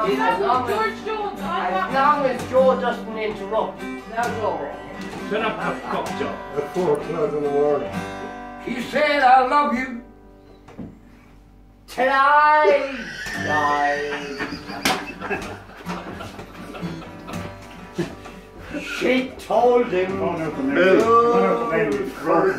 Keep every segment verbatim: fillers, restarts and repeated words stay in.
See, as long as, George Jones. as long as Joe doesn't interrupt, that's all right. Shut up, have fuck, Joe. At four o'clock in the morning. He said, I love you. Till I die. She told him Phone out the Bill. name. Phone out the name. for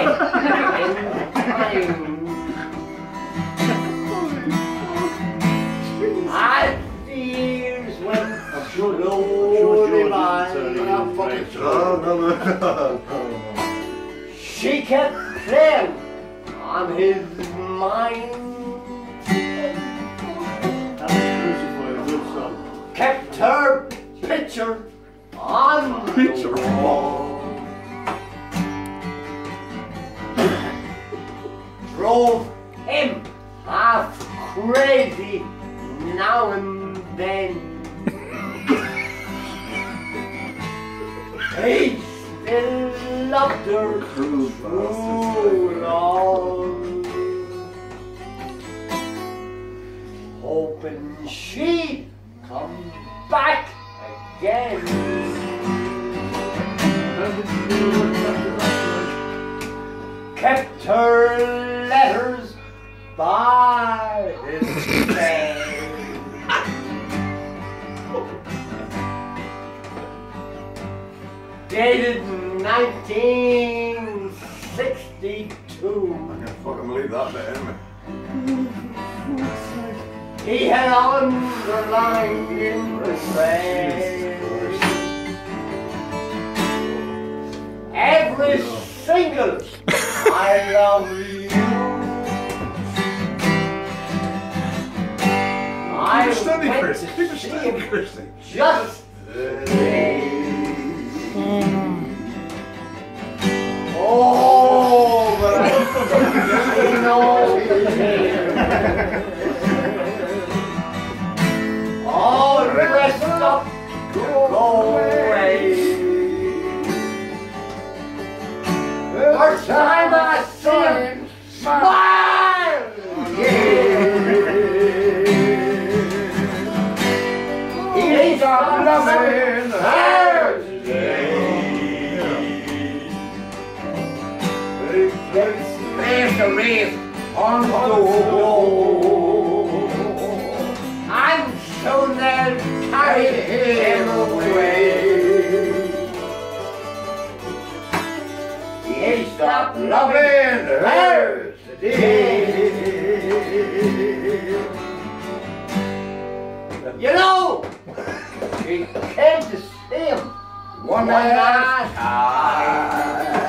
I fears when slowly by. No, no, no, no. She kept playing on his mind. Kept her picture on Picture. the wall. Drove him half crazy now and then. He still loved her Cruel too long, hoping she'd come back again. Kept her letters by his bed. Dated nineteen sixty-two. I can't fucking believe that bit, anyway. He had underlined in red every single I love you. I Keep it steady, went Chris. to Keep it see steady, him Christy. just today. Oh, but I know the pain. All dressed up to go away. First time I see him smile, yeah. He's a loving her today. There's the race on the wall. I'm sure they'll carry him away. He stopped loving her today. You know, she came to see him one last time.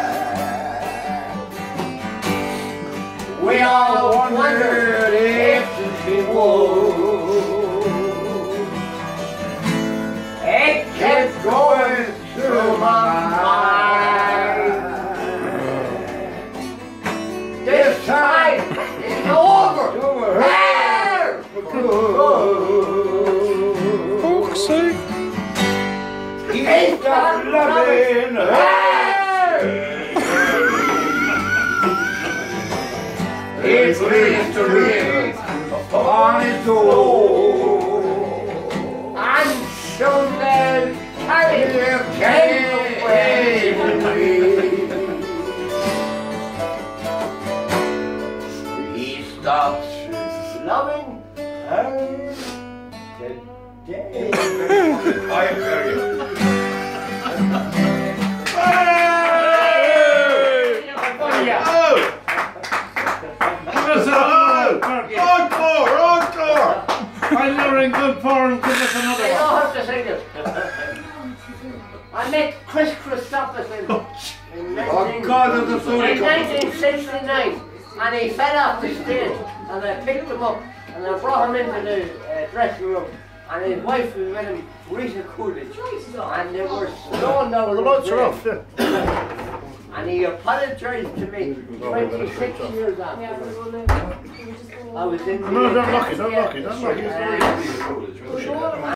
We all wondered if she would. It kept going through my mind. This time it's over. Over here for good. Fuck's sake. He ain't got loving her. It's pleased to live upon his door. I'm sure they'll carry him away with me. He stops loving her today. I hear you. Oh! Encore! Encore! While you're in good form, give us I another don't one. have to sing it. I met Chris Christopherson in Oh God, that's a in funny. nineteen sixty-nine, and he fell off the stage, and I picked him up, and I brought him into the uh, dressing room, and his wife was with him, Rita Coolidge, and they were slowing down the lights are off, and he apologized to me twenty-six years after. I was in the... No, don't lock it, don't lock it, don't lock it. Uh,